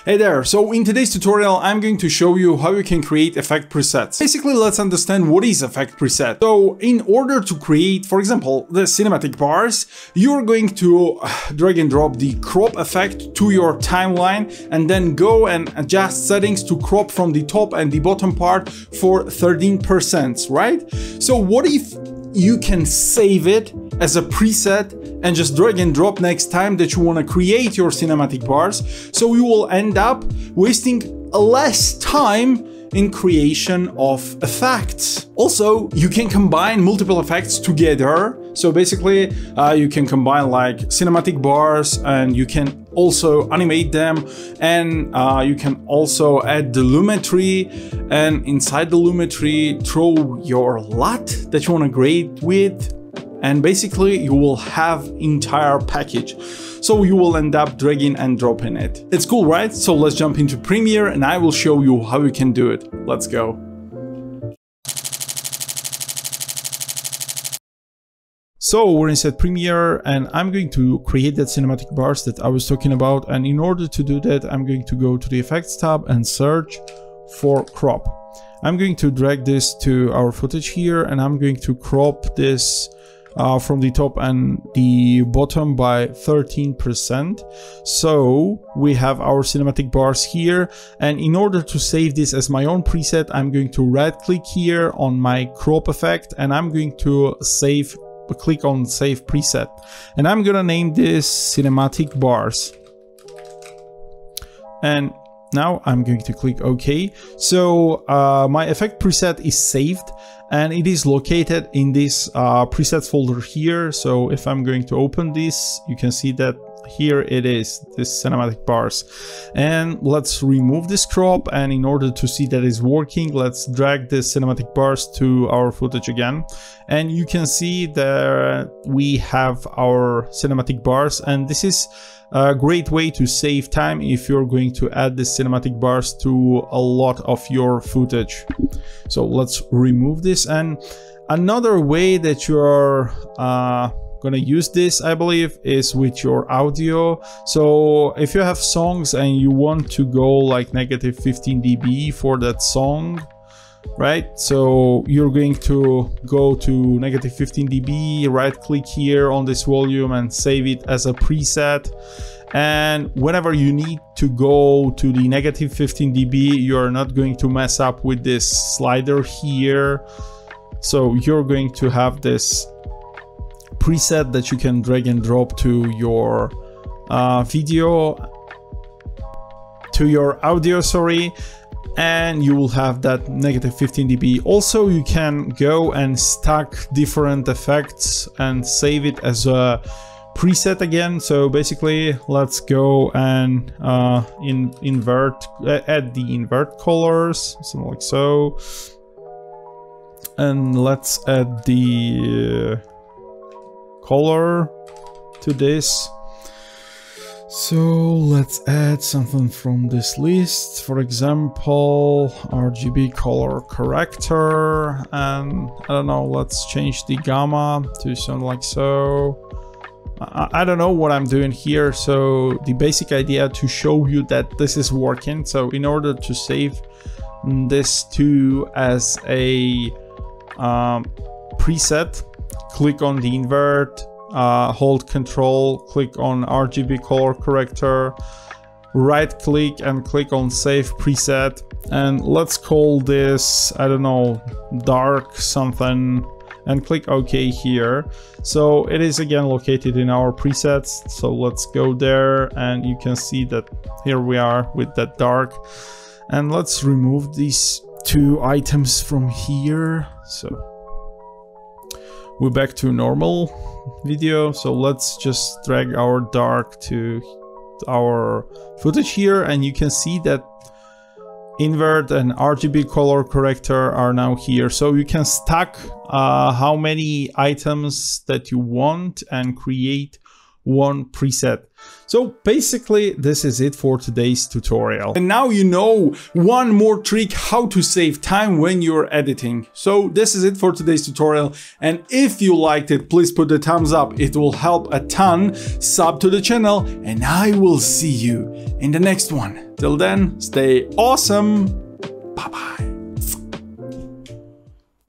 Hey there, so in today's tutorial I'm going to show you how you can create effect presets. Basically, let's understand what is effect preset. So in order to create, for example, the cinematic bars, you're going to drag and drop the crop effect to your timeline and then go and adjust settings to crop from the top and the bottom part for 13%, right? So what if you can save it as a preset and just drag and drop next time that you want to create your cinematic bars, so you will end up wasting less time in creation of effects. Also, you can combine multiple effects together. So basically, you can combine like cinematic bars and you can also animate them, and you can also add the Lumetri, and inside the Lumetri throw your LUT that you want to grade with, and basically you will have entire package. So you will end up dragging and dropping it. It's cool, right? So let's jump into Premiere and I will show you how you can do it. Let's go. So we're inside Premiere and I'm going to create that cinematic bars that I was talking about. And in order to do that, I'm going to go to the Effects tab and search for crop. I'm going to drag this to our footage here and I'm going to crop this from the top and the bottom by 13%. So we have our cinematic bars here, and in order to save this as my own preset, I'm going to right click here on my crop effect and I'm going to click on save preset, and I'm gonna name this cinematic bars. And now I'm going to click OK. So my effect preset is saved and it is located in this presets folder here. So if I'm going to open this, you can see that here it is, this cinematic bars. And let's remove this crop, and in order to see that it's working, let's drag this cinematic bars to our footage again. And you can see that we have our cinematic bars, and this is a great way to save time if you're going to add the cinematic bars to a lot of your footage. So let's remove this. And another way that you're gonna use this, I believe, is with your audio. So if you have songs and you want to go like -15 dB for that song, right? So you're going to go to -15 dB, right click here on this volume and save it as a preset. And whenever you need to go to the -15 dB, you're not going to mess up with this slider here. So you're going to have this preset that you can drag and drop to your video, to your audio, sorry, and you will have that -15 dB. Also, you can go and stack different effects and save it as a preset again. So basically, let's go and add the invert colors, something like so, and let's add the color to this. So let's add something from this list, for example RGB color corrector, and I don't know, let's change the gamma to something like so. I don't know what I'm doing here. So the basic idea to show you that this is working. So in order to save this to as a preset, click on the invert, hold Control, click on RGB color corrector, right click and click on save preset, and let's call this, I don't know, dark something, and click OK here. So it is again located in our presets. So let's go there and you can see that here we are with that dark. And let's remove these two items from here. So we're back to normal video. So let's just drag our dark to our footage here, and you can see that invert and RGB color corrector are now here. So you can stack how many items that you want and create one preset. So basically this is it for today's tutorial. And now you know one more trick how to save time when you're editing. So this is it for today's tutorial, and if you liked it, please put the thumbs up, it will help a ton. Sub to the channel, and I will see you in the next one. Till then, stay awesome!